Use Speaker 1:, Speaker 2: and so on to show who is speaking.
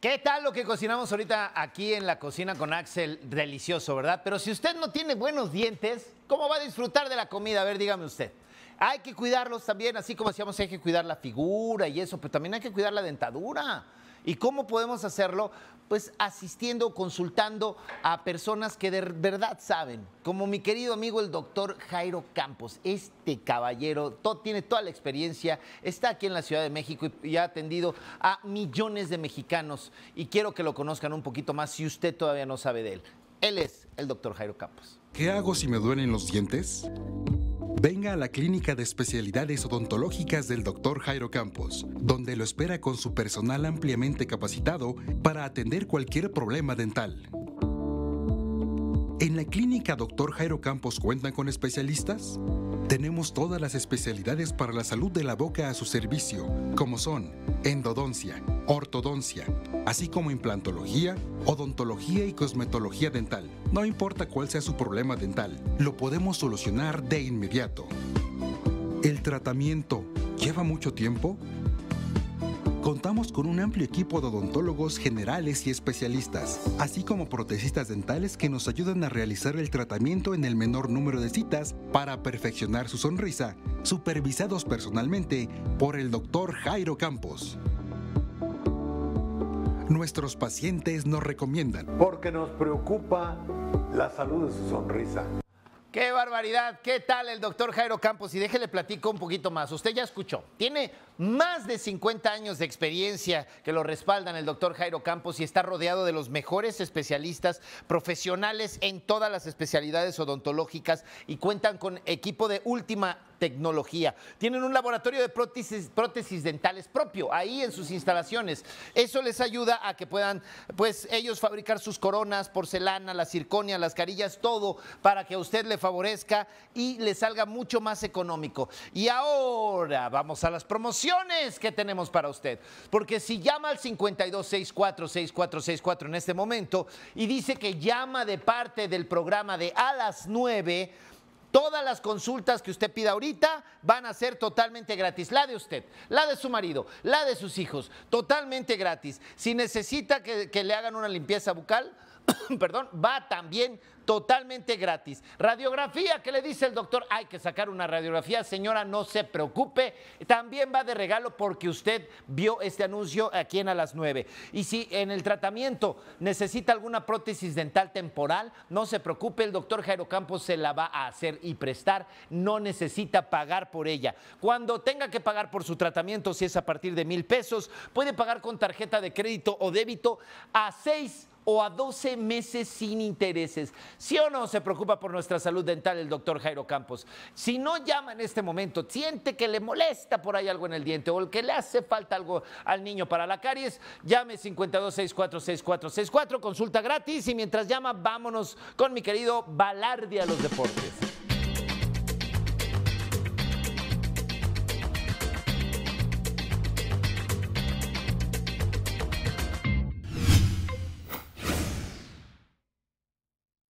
Speaker 1: ¿Qué tal lo que cocinamos ahorita aquí en la cocina con Axel? Delicioso, ¿verdad? Pero si usted no tiene buenos dientes, ¿cómo va a disfrutar de la comida? A ver, dígame usted. Hay que cuidarlos también, así como decíamos, hay que cuidar la figura y eso, pero también hay que cuidar la dentadura. ¿Y cómo podemos hacerlo? Pues asistiendo, consultando a personas que de verdad saben, como mi querido amigo el doctor Jairo Campos. Este caballero tiene toda la experiencia, está aquí en la Ciudad de México y ha atendido a millones de mexicanos. Y quiero que lo conozcan un poquito más si usted todavía no sabe de él. Él es el doctor Jairo Campos.
Speaker 2: ¿Qué hago si me duelen los dientes? Venga a la Clínica de Especialidades Odontológicas del Dr. Jairo Campos, donde lo espera con su personal ampliamente capacitado para atender cualquier problema dental. ¿En la Clínica Dr. Jairo Campos cuentan con especialistas? Tenemos todas las especialidades para la salud de la boca a su servicio, como son endodoncia, ortodoncia, así como implantología, odontología y cosmetología dental. No importa cuál sea su problema dental, lo podemos solucionar de inmediato. ¿El tratamiento lleva mucho tiempo? Contamos con un amplio equipo de odontólogos generales y especialistas, así como protesistas dentales que nos ayudan a realizar el tratamiento en el menor número de citas para perfeccionar su sonrisa, supervisados personalmente por el Dr. Jairo Campos. Nuestros pacientes nos recomiendan.
Speaker 3: Porque nos preocupa la salud de su sonrisa.
Speaker 1: ¡Qué barbaridad! ¿Qué tal el doctor Jairo Campos? Y déjele platico un poquito más. Usted ya escuchó, tiene más de 50 años de experiencia que lo respaldan el doctor Jairo Campos y está rodeado de los mejores especialistas profesionales en todas las especialidades odontológicas y cuentan con equipo de última tecnología. Tienen un laboratorio de prótesis dentales propio ahí en sus instalaciones. Eso les ayuda a que puedan, pues, ellos fabricar sus coronas, porcelana, la circonia, las carillas, todo para que a usted le favorezca y le salga mucho más económico. Y ahora vamos a las promociones que tenemos para usted. Porque si llama al 5264-6464 en este momento y dice que llama de parte del programa de A las 9, todas las consultas que usted pida ahorita van a ser totalmente gratis. La de usted, la de su marido, la de sus hijos, totalmente gratis. Si necesita que le hagan una limpieza bucal, perdón, va también totalmente gratis. Radiografía, ¿qué le dice el doctor? Hay que sacar una radiografía, señora, no se preocupe. También va de regalo porque usted vio este anuncio aquí en A las 9. Y si en el tratamiento necesita alguna prótesis dental temporal, no se preocupe, el doctor Jairo Campos se la va a hacer y prestar. No necesita pagar por ella. Cuando tenga que pagar por su tratamiento, si es a partir de 1,000 pesos, puede pagar con tarjeta de crédito o débito a 6 o a 12 meses sin intereses. ¿Sí o no se preocupa por nuestra salud dental el doctor Jairo Campos? Si no llama en este momento, siente que le molesta por ahí algo en el diente o que le hace falta algo al niño para la caries, llame 5264-6464, consulta gratis y mientras llama, vámonos con mi querido Balardi a los deportes.